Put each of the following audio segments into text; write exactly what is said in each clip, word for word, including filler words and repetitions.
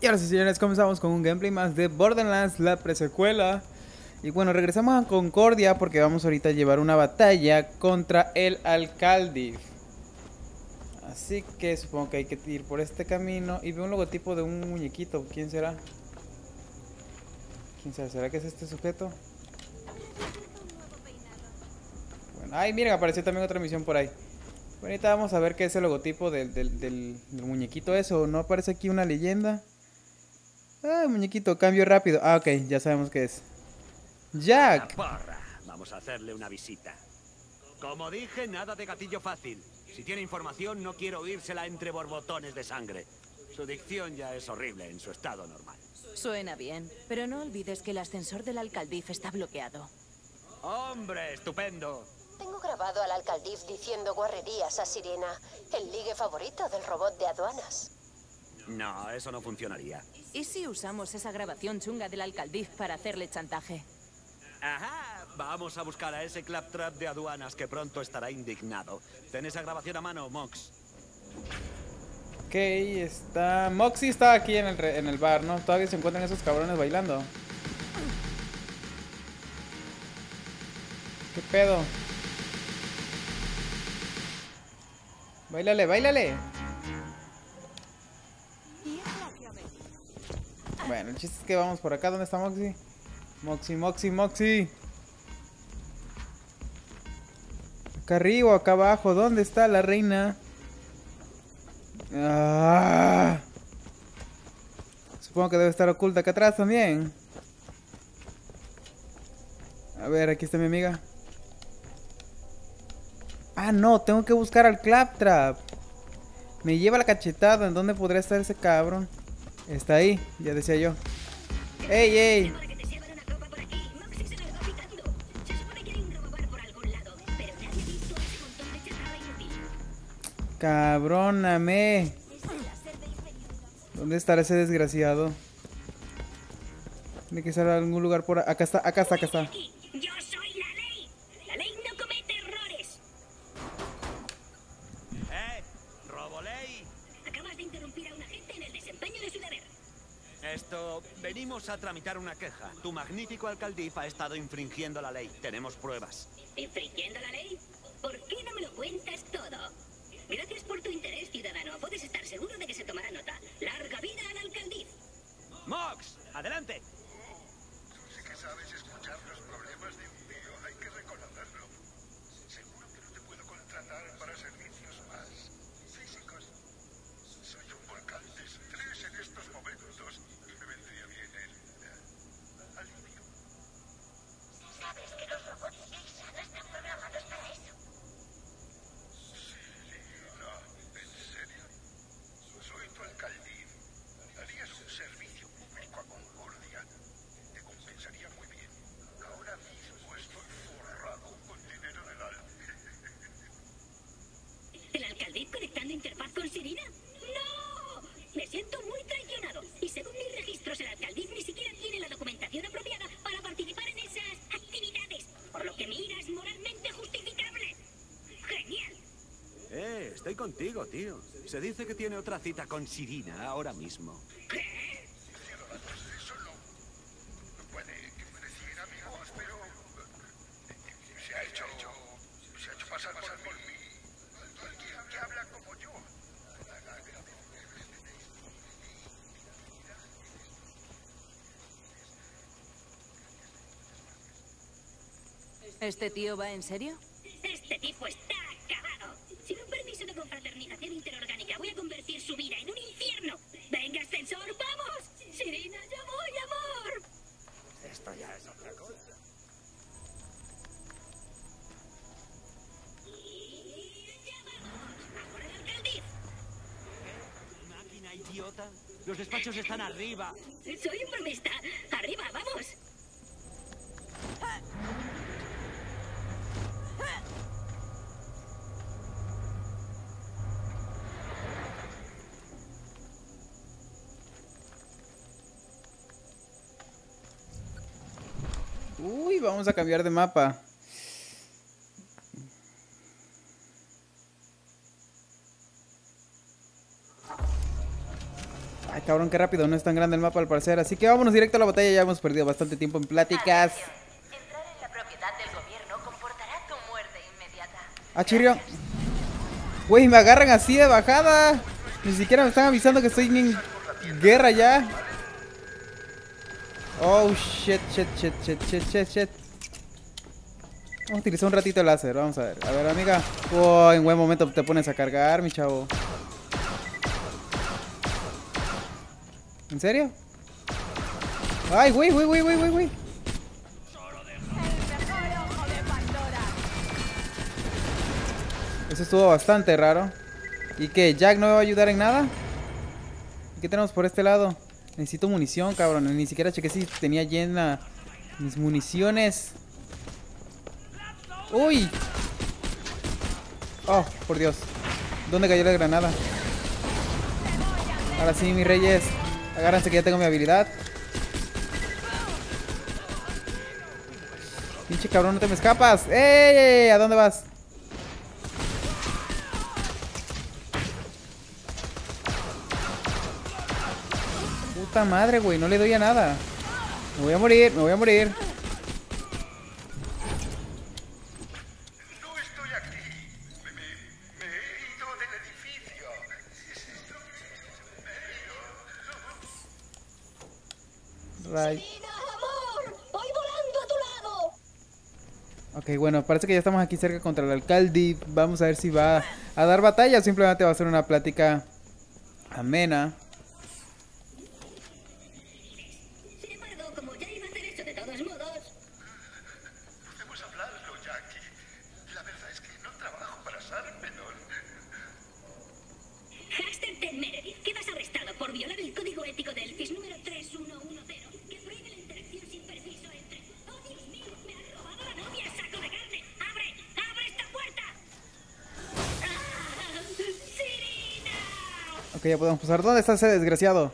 Y ahora sí, señores, comenzamos con un gameplay más de Borderlands, la presecuela. Y bueno, regresamos a Concordia porque vamos ahorita a llevar una batalla contra el alcalde. Así que supongo que hay que ir por este camino. Y veo un logotipo de un muñequito. ¿Quién será? ¿Quién será? ¿Será que es este sujeto? Bueno, ay, miren, apareció también otra misión por ahí. Bueno, ahorita vamos a ver qué es el logotipo del, del, del, del muñequito eso. ¿No aparece aquí una leyenda? Ay, muñequito, cambio rápido. Ah, ok, ya sabemos qué es. Jack. Porra, vamos a hacerle una visita. Como dije, nada de gatillo fácil. Si tiene información, no quiero oírsela entre borbotones de sangre. Su dicción ya es horrible en su estado normal. Suena bien, pero no olvides que el ascensor del alcaldif está bloqueado. ¡Hombre, estupendo! Tengo grabado al alcaldif diciendo guarrerías a Sirena, el ligue favorito del robot de aduanas. No, eso no funcionaría. ¿Y si usamos esa grabación chunga del alcaldif para hacerle chantaje? Ajá, vamos a buscar a ese claptrap de aduanas que pronto estará indignado. Ten esa grabación a mano, Mox. Ok, está... Moxie está aquí en el, re... en el bar, ¿no? Todavía se encuentran esos cabrones bailando. ¿Qué pedo? Báilale, báilale. Bueno, el chiste es que vamos por acá. ¿Dónde está Moxie? Moxie, Moxie, Moxie. Acá arriba, acá abajo. ¿Dónde está la reina? Ah. Supongo que debe estar oculta acá atrás también. A ver, aquí está mi amiga. Ah, no, tengo que buscar al Claptrap. Me lleva la cachetada. ¿En dónde podría estar ese cabrón? Está ahí, ya decía yo. ¡Ey, ey! Cabróname. ¿Dónde estará ese desgraciado? Tiene que estar en algún lugar por... Acá está, acá está, acá está. Yo soy la ley. La ley no comete errores. ¡Eh! ¡Roboley! Acabas de interrumpir a un agente en el desempeño de su deber. Esto... Venimos a tramitar una queja. Tu magnífico alcaldif ha estado infringiendo la ley. Tenemos pruebas. ¿Infringiendo la ley? ¿Por qué no me lo cuentas todo? Gracias por tu interés, ciudadano. Puedes estar seguro de que se tomará nota. ¡Larga vida al alcaldif! ¡Mox! ¡Adelante! Sí que sabes escuchar los problemas de un tío, hay que reconocerlo. Seguro que no te puedo contratar para servicios más físicos. Soy un volcán de estrés en estos momentos y me vendría bien el eh, alivio. ¿Sabes que los robots Lisa no están programados para eso? Sirina, ¿en serio? Soy tu alcaldín. Harías un servicio público a Concordia. Te compensaría muy bien. Ahora mismo estoy forrado con dinero del alce. ¿El alcaldif conectando interfaz con Sirina? ¡No! Me siento muy traicionado. Y según mis registros, el alcaldif ni siquiera tiene la documentación apropiada para participar en esas actividades. Por lo que mi ira es moralmente justificable. ¡Genial! Eh, estoy contigo, tío. Se dice que tiene otra cita con Sirina ahora mismo. ¿Qué? Ciudadanos, eso no. Puede que pareciera amigos, pero eh, se ha hecho, se ha hecho pasar por mí. Alguien que habla como yo. ¿Este tío va en serio? Este tipo está acabado. Sin un permiso de confraternización interorgánica, voy a convertir su vida en un infierno. ¡Venga, ascensor, vamos! ¡Sirena, ya voy, amor! Esto ya es otra cosa. Y ya vamos. ¡A por el alcaldif! ¿Máquina idiota? Los despachos están arriba. Soy un bromista. ¡Arriba, vamos! Uy, vamos a cambiar de mapa. Ay, cabrón, qué rápido. No es tan grande el mapa al parecer. Así que vámonos directo a la batalla. Ya hemos perdido bastante tiempo en pláticas. Entrar en la propiedad del gobierno comportará tu muerte inmediata. Ah, Chirio. Güey, me agarran así de bajada. Ni siquiera me están avisando que estoy en guerra ya. Oh, shit, shit, shit, shit, shit, shit, shit. Vamos a utilizar un ratito el láser. Vamos a ver. A ver, amiga. Oh, en buen momento te pones a cargar, mi chavo. ¿En serio? Ay, güey, güey, güey, güey, güey, güey. Eso estuvo bastante raro. ¿Y qué? ¿Jack no me va a ayudar en nada? ¿Qué tenemos por este lado? Necesito munición, cabrón. Ni siquiera chequé si tenía llena mis municiones. ¡Uy! Oh, por Dios. ¿Dónde cayó la granada? Ahora sí, mis reyes. Agárrense que ya tengo mi habilidad. Pinche cabrón, no te me escapas. ¡Ey! ¿A dónde vas? Puta madre, güey. No le doy a nada. Me voy a morir, me voy a morir. No estoy aquí. Me, me, me he ido del edificio. Me he ido. Right. Sirina, amor, voy volando a tu lado. Ok, bueno, parece que ya estamos aquí cerca contra el alcalde. Vamos a ver si va a dar batalla o simplemente va a ser una plática amena. Sin embargo, como ya iba a hacer eso de todos modos, Podemos hablarlo, Jackie. La verdad es que no trabajo para Sarpedon. Haster Ted Meredith, quedas arrestado por violar el código ético de Elfis número tres uno uno cero, que prohíbe la interacción sin permiso entre... ¡Oh, Dios mío! ¡Me han robado la novia, saco de carne! ¡Abre! ¡Abre esta puerta! ¡Ah! ¡Sirina! Ok, ya podemos pasar. ¿Dónde está ese desgraciado?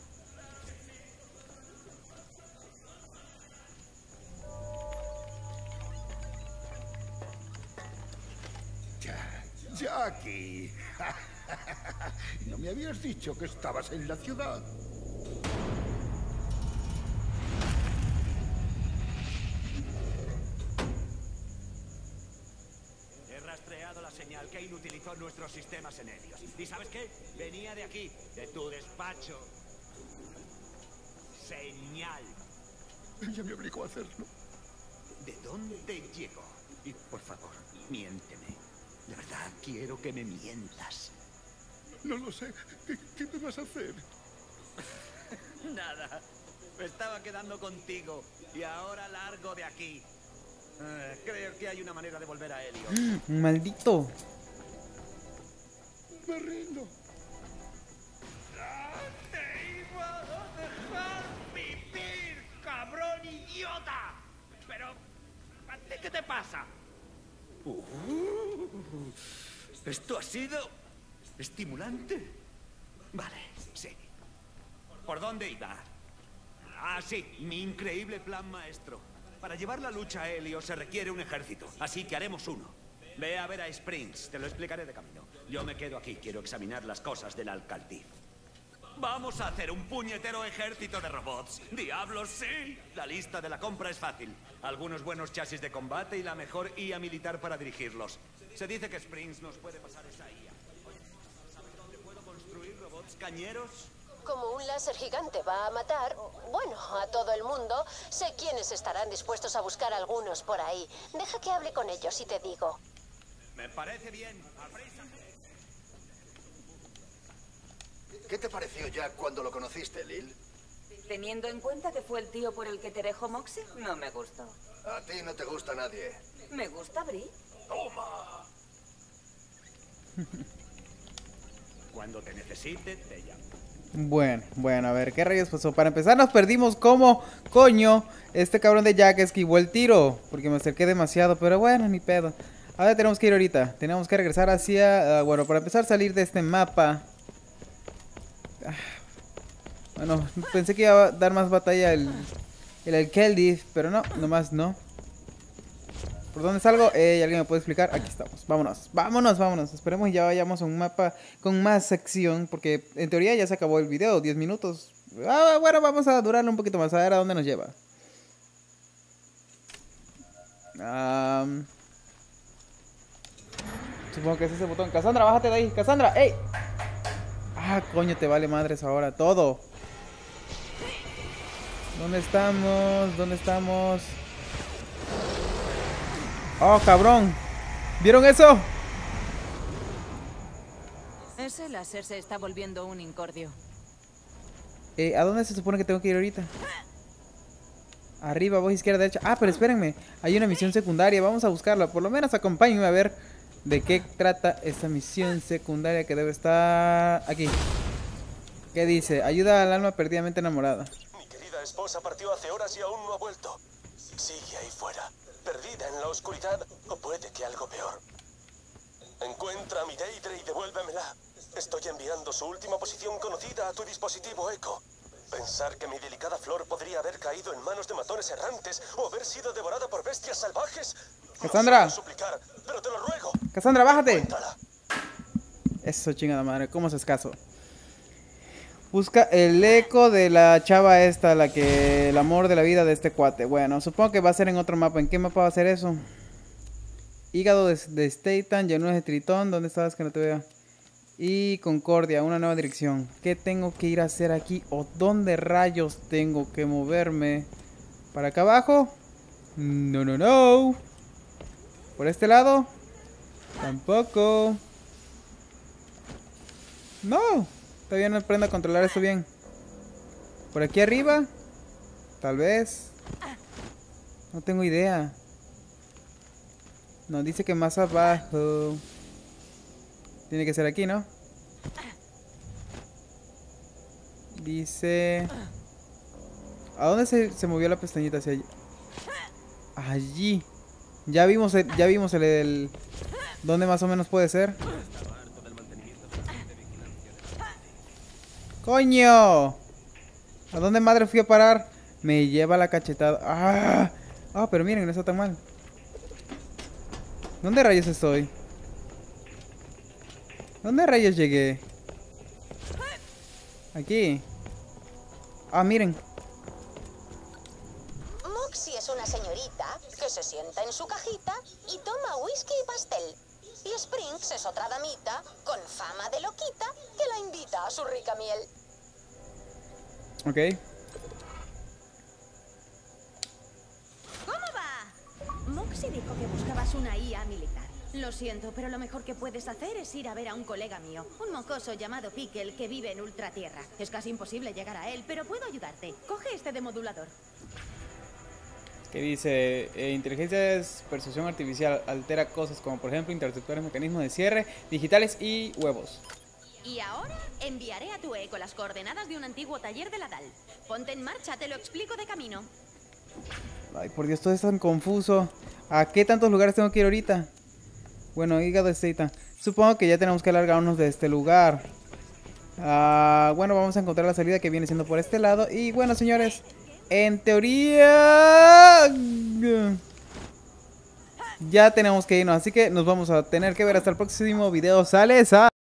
Ya, Jackie. ¿No me habías dicho que estabas en la ciudad? He rastreado la señal. Kane utilizó nuestros sistemas en Helios. ¿Y sabes qué? Venía de aquí, de tu despacho. Señal. Ella me obligó a hacerlo. ¿De dónde llegó? Y por favor, miénteme. De verdad, quiero que me mientas. No lo sé. ¿Qué, qué me vas a hacer? Nada. Me estaba quedando contigo y ahora largo de aquí. Eh, creo que hay una manera de volver a Helios. Maldito. Me rindo. ¡Te iba a dejar vivir, cabrón idiota! Pero, ¿a ti qué te pasa? Uh, ¿Esto ha sido estimulante? Vale, sí. ¿Por dónde iba? Ah, sí, mi increíble plan maestro. Para llevar la lucha a Helios se requiere un ejército, así que haremos uno. Ve a ver a Springs, te lo explicaré de camino. Yo me quedo aquí, quiero examinar las cosas del alcalde. Vamos a hacer un puñetero ejército de robots. ¡Diablos, sí! La lista de la compra es fácil. Algunos buenos chasis de combate y la mejor I A militar para dirigirlos. Se dice que Springs nos puede pasar esa I A. ¿Sabes dónde puedo construir robots cañeros? Como un láser gigante va a matar, bueno, a todo el mundo, sé quiénes estarán dispuestos a buscar algunos por ahí. Deja que hable con ellos y te digo. Me parece bien. Apréisame. ¿Qué te pareció Jack cuando lo conociste, Lil? Teniendo en cuenta que fue el tío por el que te dejó Moxie, no me gustó. A ti no te gusta nadie. Me gusta Bri. ¡Toma! Cuando te necesite, te llamo. Bueno, bueno, a ver, ¿qué rayos pasó? Para empezar nos perdimos como coño este cabrón de Jack esquivó el tiro, porque me acerqué demasiado, pero bueno, ni pedo. Ahora tenemos que ir ahorita, tenemos que regresar hacia, uh, bueno, para empezar salir de este mapa. Ah, bueno, pensé que iba a dar más batalla el, el alcalde, pero no, nomás no. ¿Por dónde salgo? Eh, ¿alguien me puede explicar? Aquí estamos. Vámonos, vámonos, vámonos. Esperemos y ya vayamos a un mapa con más acción. Porque en teoría ya se acabó el video, diez minutos. Ah, bueno, vamos a durarlo un poquito más. A ver a dónde nos lleva. Um, supongo que es ese botón. Cassandra, bájate de ahí. Cassandra, ¡ey! Ah, coño, te vale madres ahora todo. ¿Dónde estamos? ¿Dónde estamos? ¡Oh, cabrón! ¿Vieron eso? Ese láser se está volviendo un incordio. Eh, ¿a dónde se supone que tengo que ir ahorita? Arriba, voz izquierda, derecha. Ah, pero espérenme. Hay una misión secundaria. Vamos a buscarla. Por lo menos acompáñenme a ver de qué trata esta misión secundaria que debe estar aquí. ¿Qué dice? Ayuda al alma perdidamente enamorada. Mi querida esposa partió hace horas y aún no ha vuelto. Sigue ahí fuera, perdida en la oscuridad, o puede que algo peor. Encuentra a mi Deidre y devuélvemela. Estoy enviando su última posición conocida a tu dispositivo Echo. Pensar que mi delicada flor podría haber caído en manos de matones errantes o haber sido devorada por bestias salvajes. Cassandra. No sé suplicar, pero te lo ruego. Cassandra, bájate. Cuéntala. Eso, chingada madre, ¿cómo haces caso? Busca el eco de la chava esta, la que... el amor de la vida de este cuate. Bueno, supongo que va a ser en otro mapa. ¿En qué mapa va a ser eso? Hígado de, de Statham, llanuras de Tritón. ¿Dónde estabas que no te veo? Y Concordia, una nueva dirección. ¿Qué tengo que ir a hacer aquí? ¿O dónde rayos tengo que moverme? ¿Para acá abajo? No, no, no. ¿Por este lado? Tampoco. No. Todavía no aprendo a controlar esto bien. ¿Por aquí arriba? Tal vez. No tengo idea. Nos dice que más abajo. Tiene que ser aquí, ¿no? Dice... ¿A dónde se, se movió la pestañita? Hacia allí. Allí. Ya vimos el... Ya vimos el, el... ¿Dónde más o menos puede ser? ¡Coño! ¿A dónde madre fui a parar? Me lleva la cachetada. ¡Ah! Ah, pero miren, no está tan mal. ¿Dónde rayos estoy? ¿Dónde rayos llegué? Aquí. Ah, miren. Moxie es una señorita que se sienta en su cajita y toma whisky y pastel. Y Springs es otra damita con fama de loquita que la invita a su rica miel. Ok. ¿Cómo va? Moxie dijo que buscabas una I A militar. Lo siento, pero lo mejor que puedes hacer es ir a ver a un colega mío, un mocoso llamado Pickle que vive en Ultratierra. Es casi imposible llegar a él, pero puedo ayudarte. Coge este demodulador. Que dice, eh, inteligencia es percepción artificial, altera cosas como por ejemplo interceptores, mecanismos de cierre, digitales y huevos. Y ahora enviaré a tu eco las coordenadas de un antiguo taller de la D A L. Ponte en marcha, te lo explico de camino. Ay, por Dios, todo es tan confuso. ¿A qué tantos lugares tengo que ir ahorita? Bueno, hígado de Statham. Supongo que ya tenemos que alargarnos de este lugar. Ah, bueno, vamos a encontrar la salida que viene siendo por este lado. Y bueno, señores, en teoría ya tenemos que irnos. Así que nos vamos a tener que ver hasta el próximo video. ¡Sale! ¡Sale!